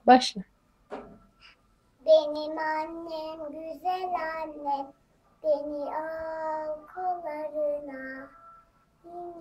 Başla. Benim annem güzel annem, beni al kollarına.